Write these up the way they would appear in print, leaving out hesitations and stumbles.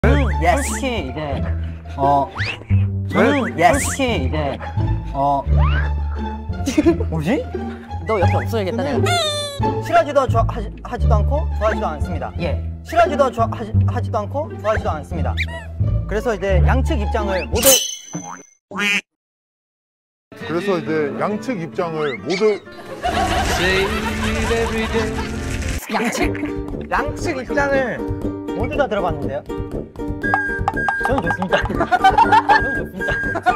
예스. 솔직히 이제 저는 솔직히 이제 뭐지? 너 옆에 없어야겠다 내가. 싫어하지도 하지도 않고 좋아하지도 않습니다. 예. 싫어하지도 하지도 않고 좋아하지도 않습니다. 그래서 이제 양측 입장을 모두 양측 입장을 모두 다 들어봤는데요. 저는 좋습니다. 저는 좋습니다.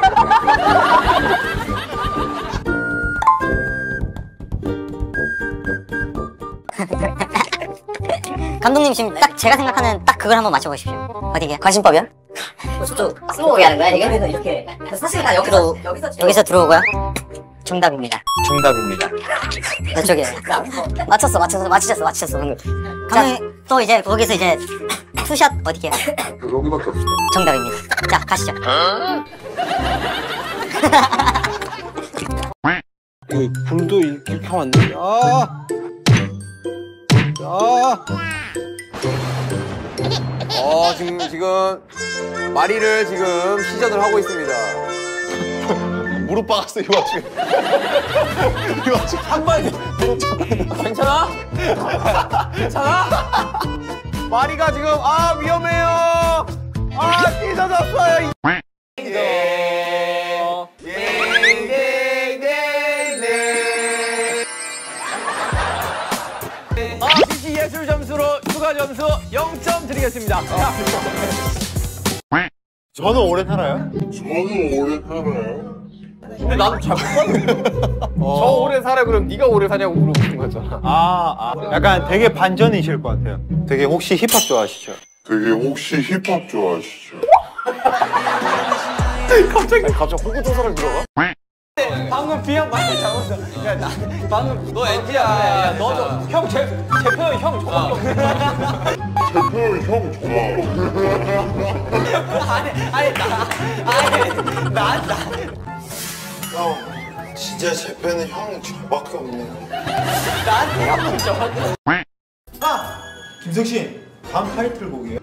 감독님 지금 딱 제가 생각하는 딱 그걸 한번 맞춰보십시오. 어디게? 관심법이요? 저쪽 스무고개 하는 거야 이게? 그래서 이렇게 사실 다 여기서 들어오고요. 정답입니다. 정답입니다. 이쪽에 맞췄어 방금. 자, 또 이제 거기서 이제 투샷 어디게? 여기밖에 없어. 정답입니다. 자 가시죠. 이거 불도 이렇게 하면 안 돼? 지금 마리를 지금 시전을 하고 있습니다. 무릎 박았어 이 와중에. 이 와중에 한 방에 무릎 박았어. 괜찮아? 괜찮아? 마리가 지금 위험해요. 찢어졌어요. CC 예술 점수로 추가 점수 0점 드리겠습니다. 저는 오래 살아요? 근데 나도 잘 못 봤는데. 저 오래 살아 그럼 네가 오래 사냐고 물어보는 거잖아. 약간 되게 반전이실 것 같아요. 되게 혹시 힙합 좋아하시죠? 갑자기 호구 조사를 들어가? 방금 비양 많이 잡았어. 야, 방금 너 엔지야. 야, 너도 형 제표현 형 좋아. 진짜 제 팬은 형 저밖에 없네요. 나한테 형 좋아. 김석신 다음 타이틀곡이에요?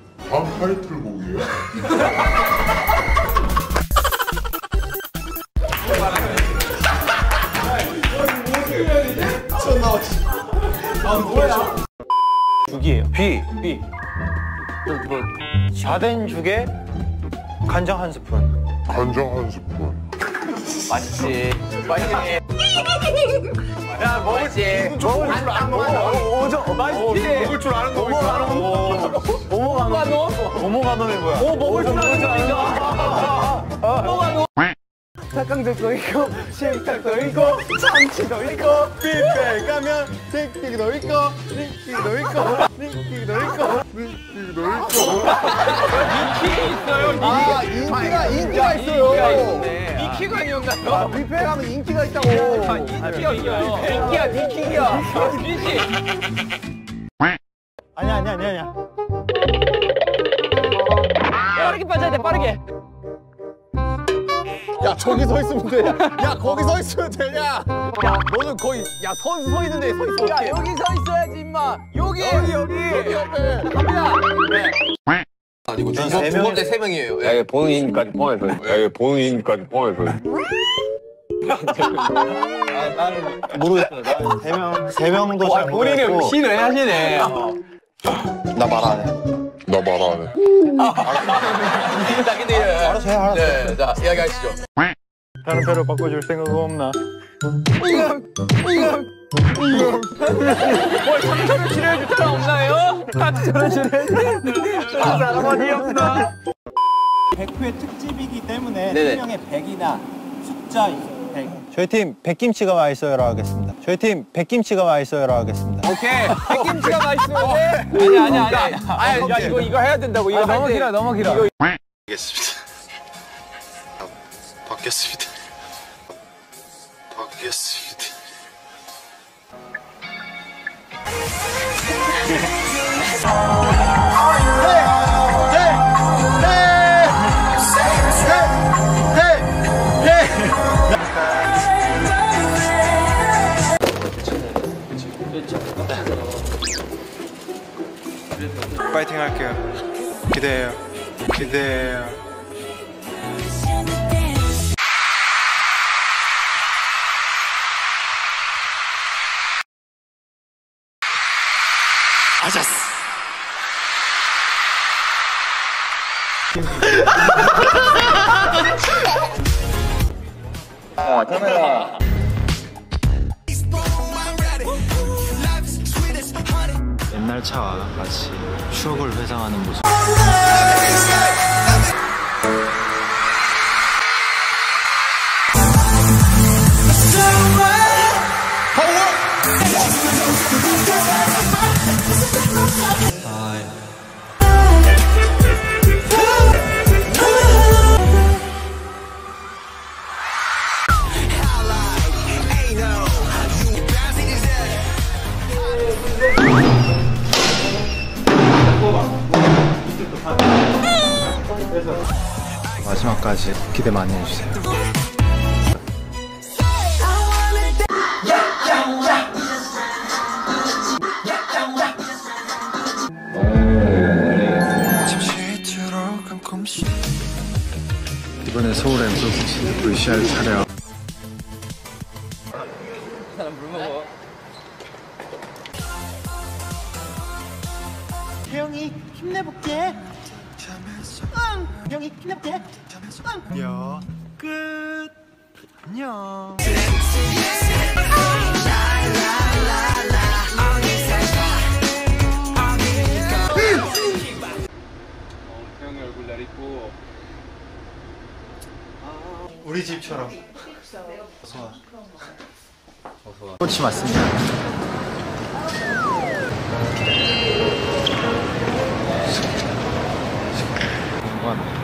죽이에요. B. 자된 죽에 간장 한 스푼. 맛있지. 야, 먹을지. 먹을 줄 아는 거. 맛있지. 먹을 줄 아는 거. 오모가노이 뭐야? 먹을 줄 아는 거니까. 오모가노. 닭강정도 있고, 식탁도 있고, 참치도 있고, 뷔페 가면 틱틱도 있고, 릭틱도 있고, 릭틱도 있고, 릭틱도 있고. 인기가 있어요. 인기가 아니었나요? 뷔페 가면 인기가 있다고. 인기야. 닉킥이야. 아니야. 빠르게 빠져야 돼, 빠르게. 야 저기 서 있으면 돼. 야 거기 서 있으면 되냐? 야, 너는 거의, 선수 서 있는데 서 있어. 야, 여기 서 있어야지, 임마. 여기 옆에. 갑니다. 네. 아니고 전 두 세 명. 번째 3명이에요. 야, 본인까지 포함해서. 나는 모르겠어요. 나는 세 명도 잘 본인이 모르겠고. 신을 하시네. 나 말 안 해. 자, 근데 알아서 해. 네, 자, 이야기하시죠. 다른 배로 바꿔줄 생각 없나? 뭘 상처를 치료해줄 사람 없나요? 상처를 치료해줄 사람 어디 없나? 100회 특집이기 때문에 네네. 한 명의 100이나 숫자 100. 저희 팀 백김치가 맛있어요라고 하겠습니다. 오케이. 백김치가 맛있어요. 아니야. 야, 이거 해야 된다고. 이거 너무 길어, 너무 길어. 바뀌었습니다. 파이팅 할게요. 기대해요. 기대해요. 옛날 차와 같이 추억을 회상하는 모습. 마지막까지 기대 많이 해주세요. 이번에 서울 MCC VCR 촬영. 형이 힘내볼게. 형이 힘내볼게. 야, 끝. 안녕. 우리 집처럼. 어서와. 어서와. 꽃이 맞습니다. 공부합니다.